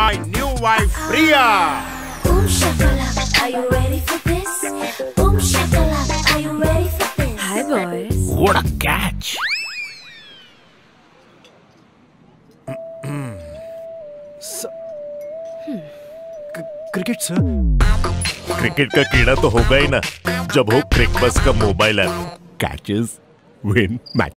my new wife Priya. Boom shakalaka, are you ready for this? Boom shakalaka, are you ready for this? Hi boys. What a catch! Cricket sir. Cricket का कीड़ा तो होगा ही ना जब हो Cricbuzz का mobile app. Catches win match.